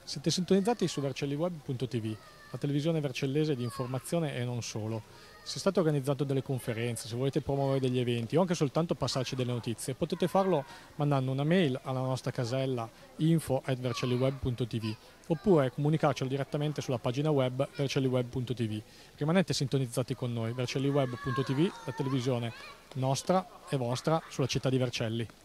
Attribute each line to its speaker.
Speaker 1: Siete sintonizzati su vercelliweb.tv, la televisione vercellese di informazione e non solo. Se state organizzando delle conferenze, se volete promuovere degli eventi o anche soltanto passarci delle notizie, potete farlo mandando una mail alla nostra casella info@vercelliweb.tv oppure comunicarcelo direttamente sulla pagina web vercelliweb.tv. Rimanete sintonizzati con noi, vercelliweb.tv, la televisione nostra e vostra sulla città di Vercelli.